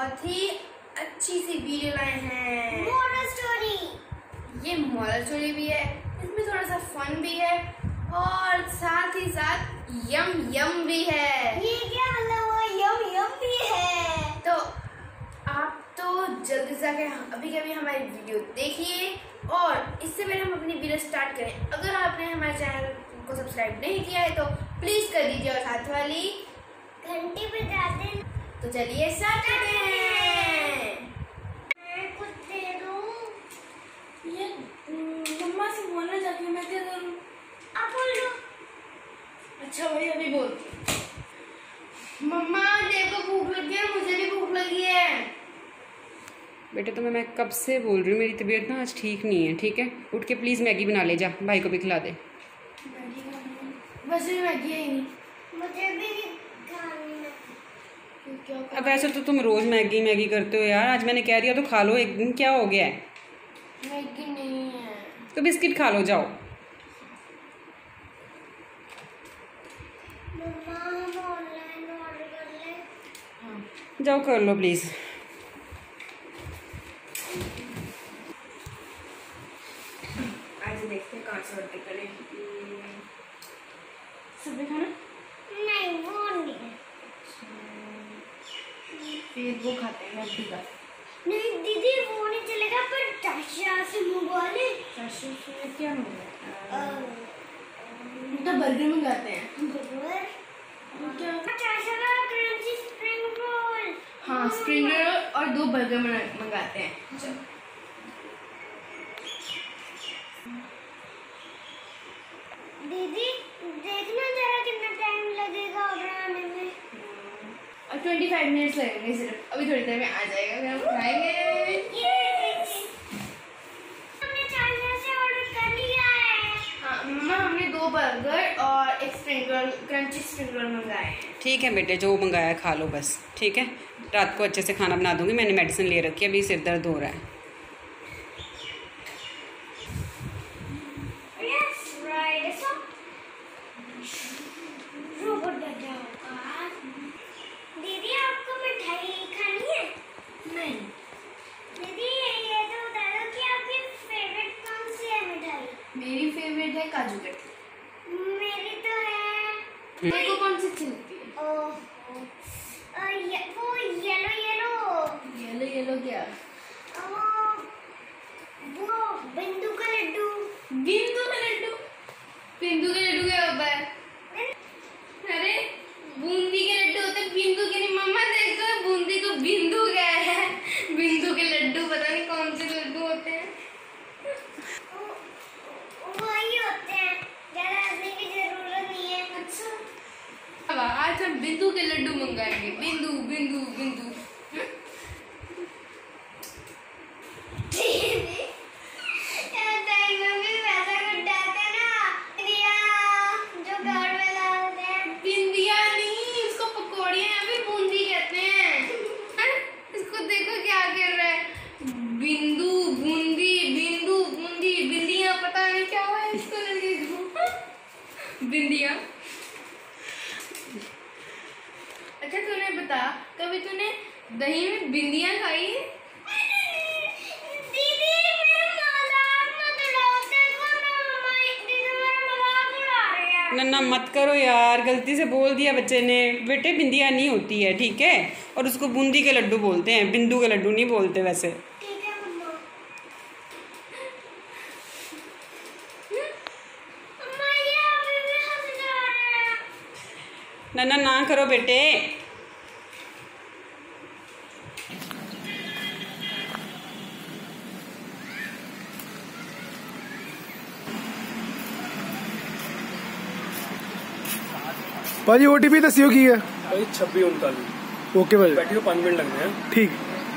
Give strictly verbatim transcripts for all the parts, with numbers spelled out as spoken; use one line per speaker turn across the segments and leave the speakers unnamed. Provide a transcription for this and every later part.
बहुत ही अच्छी सी वीडियो लाए हैं।
Moral story.
ये मॉरल स्टोरी भी है, इसमें थोड़ा सा फन भी है और साथ ही साथ यम यम भी है।
ये क्या मतलब हुआ? यम यम भी है।
तो आप तो जल्दी से आके अभी के अभी हमारी वीडियो देखिए और इससे पहले हम अपनी वीडियो स्टार्ट करें, अगर आपने हमारे चैनल को सब्सक्राइब नहीं किया है तो प्लीज कर दीजिए और साथ वाली
घंटी पे डाल दें।
तो चलिए स्टार्ट करते हैं।
मैं कुछ दे दूं?
ये मम्मा से बोलना चाहती हूँ, मैं क्या करूँ?
आप बोल दो।
अच्छा भाई अभी बोल। मम्मा देखो भूख लगी है, मुझे भी भूख लगी है।
बेटे तुम्हें मैं कब से बोल रही हूँ, मेरी तबीयत ना आज ठीक नहीं है, ठीक है? उठ के प्लीज़ मैगी बना ले जा, भाई को भी खिला दे।
वैसे भी मैगी है ही नहीं।
मुझे भी खानी है।
अब वैसे तो तुम रोज़ मैगी मैगी करते हो यार, आज मैंने कह दिया तो खा लो, एक दिन क्या हो गया है?
मैगी नहीं है
तो बिस्किट खा लो, जाओ।
मम्मा हम ऑनलाइन ऑर्डर कर ले।
हाँ।
जाओ कर लो प्लीज़।
आज देखते हैं कहाँ से ऑर्डर करें। सब खाना?
नहीं वो नहीं है।
फिर वो खाते हैं मैगी का।
नहीं दीदी वो नहीं चलेगा, पर चाचा से मंगवा ले।
चाशू से क्या मंगाते
अह,
हैं? तो बर्गर मंगाते हैं।
बर्गर।
क्या?
चाचा का क्रंची स्प्रिंग रोल।
हाँ स्प्रिंग रोल और दो बर्गर मंगाते हैं। चलो।
दीदी देखना जरा कितना टाइम लगेगा ऑर्डर आने में।
और ट्वेंटी फाइव मिनट्स लगेंगे सिर्फ, अभी थोड़ी देर में आ जाएगा, फिर हम खाएंगे।
हमने चाचा से ऑर्डर कर लिया है।
हाँ मम्मा हमने दो बर्गर और एक spring roll, crunchy spring roll मंगाए हैं।
ठीक है बेटे, जो मंगाया खा लो बस, ठीक है? रात को अच्छे से खाना बना दूंगी, मैंने मेडिसिन ले रखी है, अभी सिर दर्द हो रहा है।
दीदी आपको मिठाई खानी है?
नहीं।
दीदी ये तो बता दो कि आपकी फेवरेट कौन सी है मिठाई?
मेरी फेवरेट है काजू कतली।
मेरी तो है।
मेरे को कौन सी अच्छी लगती है?
ओह अ, ये, वो येलो येलो
येलो येलो क्या?
वो वो बिंदु का लड्डू।
बिंदु का लड्डू? बिंदु के लड्डू क्या होता है? अरे बूंदी के लड्डू होते हैं, बिंदु के नहीं। मम्मा देखो बूंदी को बिंदु क्या है? बिंदु के लड्डू पता नहीं कौन से लड्डू होते हैं।
वो- वही होते हैं, ज़्यादा हंसने की जरूरत नहीं है।
अच्छा अब आज हम बिंदु के लड्डू मंगाएंगे। बिंदु बिंदु बिंदु। बिंदु बूंदी बिंदु बूंदी बिंदियां, पता नहीं क्या है इसको लगे बिंदियां। अच्छा तूने बता, कभी तूने दही में बिंदियां खाई है?
दीदी मेरा मजाक मत उड़ाओ, देखो ना मम्मा दीदी मेरा मजाक उड़ा रहे हैं।
नन्ना मत करो यार, गलती से बोल दिया बच्चे ने। बेटे बिंदिया नहीं होती है, ठीक है? और उसको बूंदी के लड्डू बोलते हैं, बिंदु के लड्डू नहीं बोलते वैसे।
ठीक है मम्मा। मम्मा ये अभी भी हंस जा रहे हैं।
नन्ना ना करो बेटे।
भाजी ओटीपी दसियो की है?
भाई छब्बीस उनतालीस।
ओके भाजी,
बैठियो, पाँच मिनट लगने हैं।
ठीक।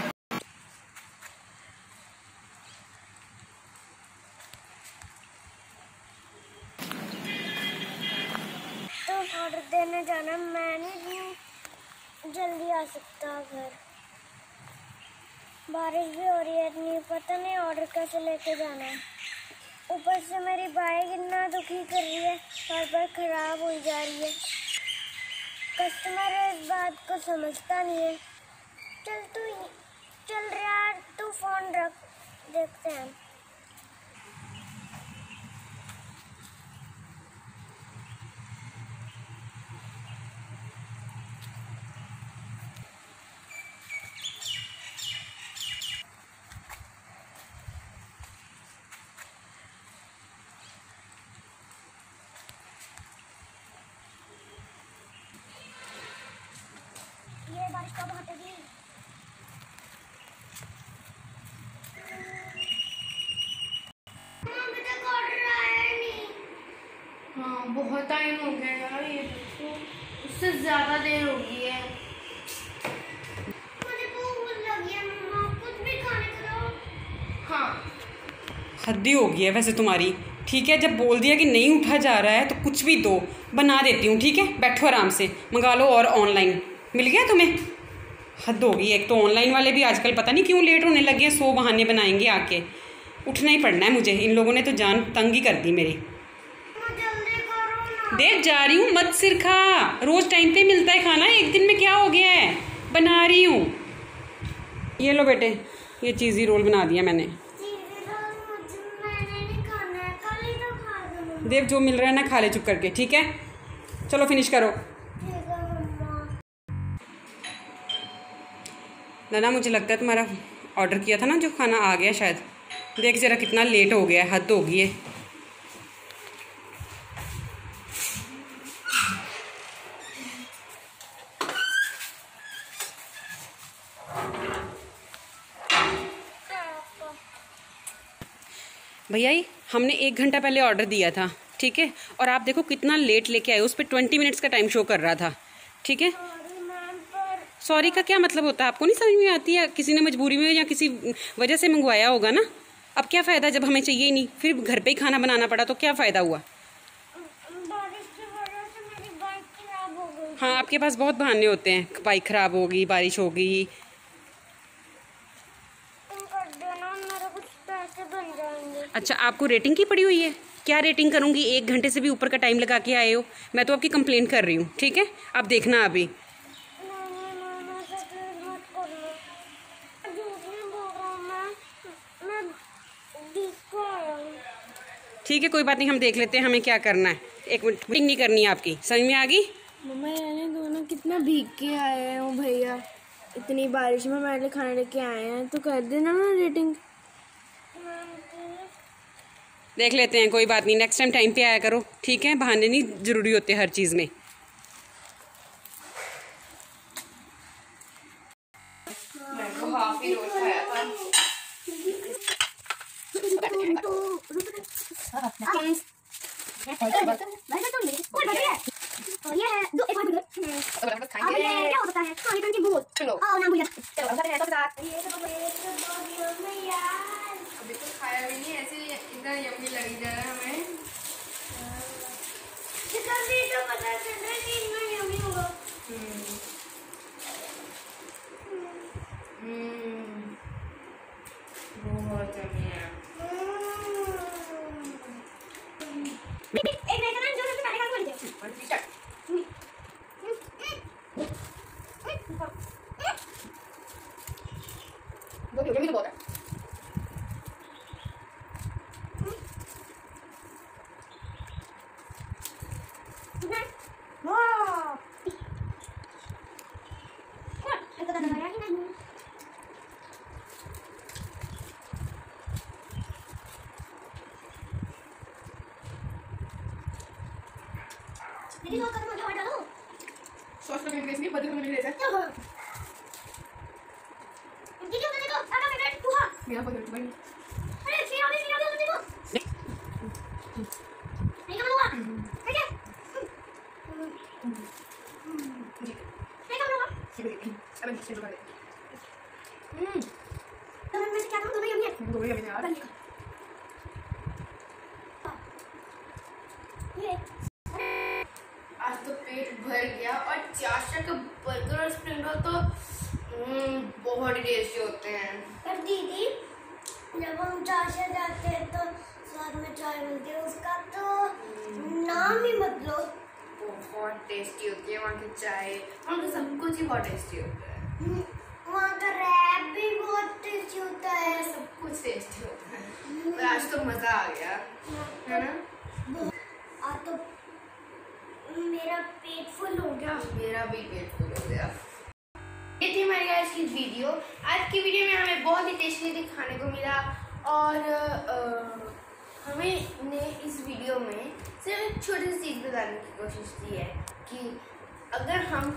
तो ऑर्डर देने जाना, मैं नहीं जल्दी आ सकता घर, बारिश भी हो रही है, नहीं पता नहीं ऑर्डर कैसे लेके जाना है। ऊपर से मेरी बाइक इतना दुखी कर रही है, बार बार खराब हो जा रही है। कस्टमर इस बात को समझता नहीं है। चल तू चलते हैं। ये बारिश कब हटेगी? अभी तक ऑर्डर आया ही नहीं।
हाँ बहुत टाइम हो गया यार, ये तो उससे ज्यादा देर हो गई है।
मुझे भूख लगी है मम्मा, कुछ भी खाने को दो।
हाँ
हद्दी हो गई है वैसे तुम्हारी। ठीक है, जब बोल दिया कि नहीं उठा जा रहा है तो कुछ भी दो, बना देती हूँ। ठीक है, बैठो आराम से, मंगा लो। और ऑनलाइन मिल गया तुम्हें? हद हो गई। एक तो ऑनलाइन वाले भी आजकल पता नहीं क्यों लेट होने लगे हैं, सौ बहाने बनाएंगे आके। उठना ही पड़ना है मुझे, इन लोगों ने तो जान तंग ही कर दी मेरी।
जल्दी करो ना।
देख जा रही हूँ, मत सिर खा। रोज टाइम पे मिलता है खाना, एक दिन में क्या हो गया है? बना रही हूँ। ये लो बेटे, ये चीज़ी रोल बना दिया मैंने।
मैंने नहीं खाना है, कल ही तो खा दो।
देव जो मिल रहा है ना खा ले चुप करके। ठीक है, चलो फिनिश करो।
ठीक है मम्मा।
नाना मुझे लगता है तुम्हारा ऑर्डर किया था ना जो खाना आ गया शायद। देख जरा कितना लेट हो गया है, हद हो गई है। भैया ही हमने एक घंटा पहले ऑर्डर दिया था, ठीक है, और आप देखो कितना लेट लेके आए। उस पर ट्वेंटी मिनट्स का टाइम शो कर रहा था। ठीक है,
सॉरी मैम, पर
सॉरी का क्या मतलब होता है? आपको नहीं समझ में आती है? किसी ने मजबूरी में या किसी वजह से मंगवाया होगा ना। अब क्या फ़ायदा जब हमें चाहिए ही नहीं, फिर घर पे ही खाना बनाना पड़ा तो क्या फ़ायदा हुआ?
बारिश की वजह से मेरी बाइक खराब हो गई।
हाँ, आपके पास बहुत बहाने होते हैं, बाइक ख़राब होगी, बारिश होगी।
तुम कर देना, मेरे कुछ पैसे बन जाएंगे।
अच्छा, आपको रेटिंग की पड़ी हुई है? क्या रेटिंग करूँगी? एक घंटे से भी ऊपर का टाइम लगा के आए हो। मैं तो आपकी कंप्लेन कर रही हूँ। ठीक है, आप देखना अभी।
नहीं नहीं मैम, ऐसा प्लीज मत करना। झूठ नहीं बोल रहा हूँ मैं, मैं बीस को आया हूँ।
ठीक है, कोई बात नहीं, हम देख लेते हैं हमें क्या करना है। एक मिनट, मीटिंग नहीं करनी है आपकी, समझ में आ गई?
मम्मा यानी दोनों कितना भीग के आए हैं वो भैया, इतनी बारिश में हमारे लिए खाना लेके आए हैं, तो कर देना ना रेटिंग।
देख लेते हैं, कोई बात नहीं, नेक्स्ट टाइम टाइम पे आया करो। ठीक है, बहाने नहीं जरूरी होते हर चीज़ में।
हाफ ही रोज खाया था। अभी तो खाया भी नहीं, ऐसे इतना यम्मी लगी जा रहा है हमें।
पता चल रहा है कि इतना यम्मी होगा।
हम्म, बहुत यम्मी है।
एक नहीं करना, जो सबसे पहले काम कर दे।
और टी-शर्ट वो भी तो बहुत है।
दीदी वो कदम हटा डालो।
सॉस का मिल इसलिए बदल में मिल रहा है।
क्या हो? दीदी उधर देखो, आधा मिनट तू हाँ।
मेरा बदल भाई
अरे सीधा भी सीधा भी उधर देखो। नहीं कम हुआ। ठीक है? नहीं कम हुआ।
अब मैं शुरू कर दे।
हम्म। तो मैं क्या करूँ, दोनों यम्मी है।
दो ही अभी यार।
ये
आज तो पेट भर गया। और चाशा का बर्गर और स्प्रिंग रोल तो हम्म, बहुत ही टेस्टी होते हैं।
पर दीदी जब हम चाशा जाते हैं तो साथ में चाय मिलती है, उसका तो नाम ही मत लो।
बहुत टेस्टी होती है वहाँ की चाय, वहाँ का सब कुछ ही बहुत टेस्टी होता है।
वहाँ का रैप भी बहुत टेस्टी होता है।
सब कुछ टेस्टी होता है। मजा आ गया, है ना?
आ तो मेरा पेट फुल हो गया।
मेरा भी पेट फुल हो गया। ये थी हमारी आज की वीडियो। आज की वीडियो में हमें बहुत ही टेस्टी खाने को मिला और आ, हमें ने इस वीडियो में सिर्फ एक छोटी सी चीज़ बताने की कोशिश की है कि अगर हम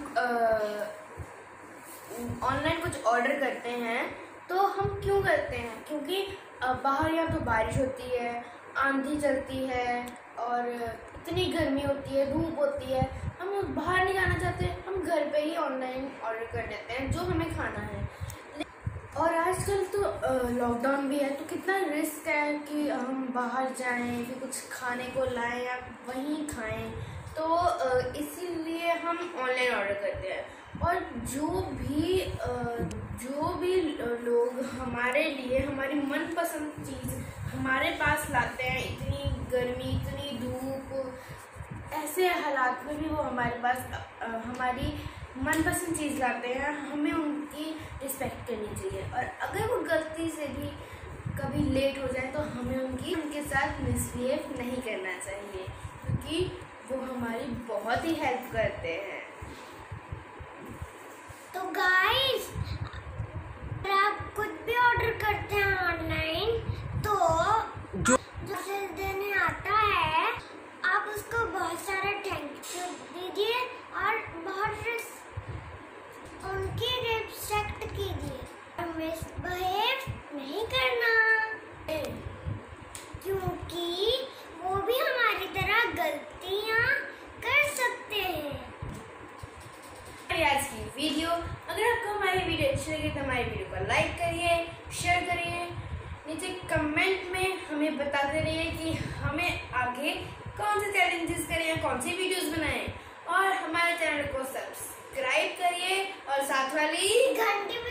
ऑनलाइन कुछ ऑर्डर करते हैं तो हम क्यों करते हैं, क्योंकि बाहर या तो बारिश होती है, आंधी चलती है और इतनी गर्मी होती है, धूप होती है, हम बाहर नहीं जाना चाहते, हम घर पे ही ऑनलाइन ऑर्डर कर देते हैं जो हमें खाना है। और आजकल तो लॉकडाउन भी है तो कितना रिस्क है कि हम बाहर जाएं फिर कुछ खाने को लाएं या वहीं खाएं, तो इसीलिए हम ऑनलाइन ऑर्डर करते हैं। और जो भी जो भी लोग हमारे लिए हमारी मनपसंद चीज़ हमारे पास लाते हैं, इतनी गर्मी इतनी धूप, ऐसे हालात में भी वो हमारे पास हमारी मनपसंद चीज़ लाते हैं, हमें उनकी रिस्पेक्ट करनी चाहिए। और अगर वो गलती से भी कभी लेट हो जाए तो हमें उनकी उनके साथ मिसबिहेव नहीं करना चाहिए, क्योंकि वो हमारी बहुत ही हेल्प करते हैं।
तो गाइस, अगर आप कुछ भी ऑर्डर करते हैं ऑनलाइन तो जो जिस देने आता है आप उसको बहुत सारा थैंक यू दीजिए और बहुत उनकी रिस्पेक्ट कीजिए और मिसबिहेव नहीं करना, क्योंकि वो भी हमारी तरह गलतियाँ कर सकते हैं।
आज की वीडियो, अगर आपको हमारी वीडियो अच्छी लगी तो हमारी वीडियो को लाइक करिए, शेयर करिए, नीचे कमेंट में हमें बताते रहिए कि हमें आगे कौन से चैलेंजेस करें या कौन सी वीडियोस बनाएं, और हमारे चैनल को सब्सक्राइब करिए और साथ वाली
घंटी